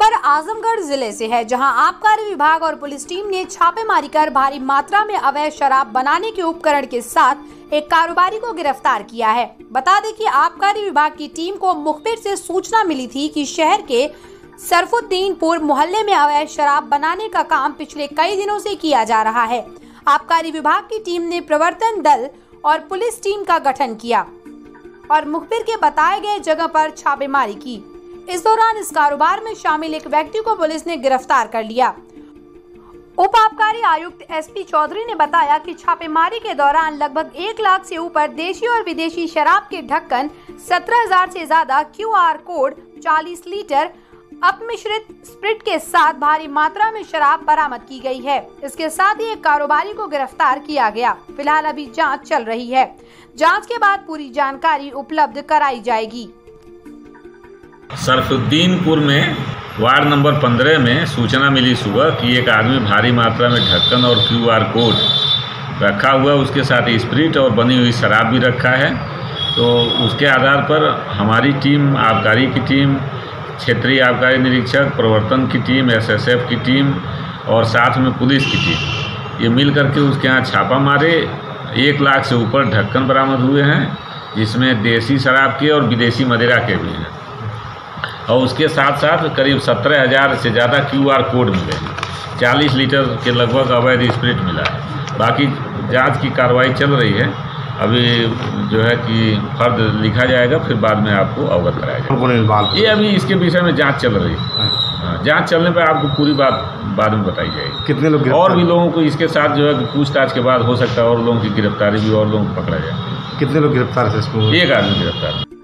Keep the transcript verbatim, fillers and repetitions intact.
खबर आजमगढ़ जिले से है, जहां आबकारी विभाग और पुलिस टीम ने छापेमारी कर भारी मात्रा में अवैध शराब बनाने के उपकरण के साथ एक कारोबारी को गिरफ्तार किया है। बता दें कि आबकारी विभाग की टीम को मुखबिर से सूचना मिली थी कि शहर के सरफुद्दीनपुर मोहल्ले में अवैध शराब बनाने का काम पिछले कई दिनों से किया जा रहा है। आबकारी विभाग की टीम ने प्रवर्तन दल और पुलिस टीम का गठन किया और मुखबिर के बताए गए जगह पर छापेमारी की। इस दौरान इस कारोबार में शामिल एक व्यक्ति को पुलिस ने गिरफ्तार कर लिया। उप आबकारी आयुक्त एसपी चौधरी ने बताया कि छापेमारी के दौरान लगभग एक लाख से ऊपर देशी और विदेशी शराब के ढक्कन, सत्रह हजार से ज्यादा क्यूआर कोड, चालीस लीटर अपमिश्रित स्प्रिट के साथ भारी मात्रा में शराब बरामद की गई है। इसके साथ ही एक कारोबारी को गिरफ्तार किया गया। फिलहाल अभी जांच चल रही है। जांच के बाद पूरी जानकारी उपलब्ध कराई जाएगी। सरफुद्दीनपुर में वार्ड नंबर पंद्रह में सूचना मिली सुबह कि एक आदमी भारी मात्रा में ढक्कन और क्यूआर कोड रखा हुआ, उसके साथ स्प्रिट और बनी हुई शराब भी रखा है। तो उसके आधार पर हमारी टीम, आबकारी की टीम, क्षेत्रीय आबकारी निरीक्षक, प्रवर्तन की टीम, एसएसएफ की टीम और साथ में पुलिस की टीम, ये मिल करके उसके यहाँ छापा मारे। एक लाख से ऊपर ढक्कन बरामद हुए हैं, जिसमें देसी शराब के और विदेशी मदिरा के भी हैं। और उसके साथ साथ करीब सत्रह हज़ार से ज़्यादा क्यूआर कोड मिले हैं। चालीस लीटर के लगभग अवैध स्प्रिट मिला है। बाकी जांच की कार्रवाई चल रही है। अभी जो है कि फर्द लिखा जाएगा, फिर बाद में आपको अवगत कराया जाएगा। ये अभी इसके विषय में जांच चल रही है। जांच चलने पर आपको पूरी बात बाद में बताई जाएगी। कितने लोग और भी लोगों को इसके साथ जो है पूछताछ के बाद हो सकता है और लोगों की गिरफ्तारी भी, और लोगों को पकड़ा जाए। कितने लोग गिरफ्तार थे इसमें? एक आदमी गिरफ्तार।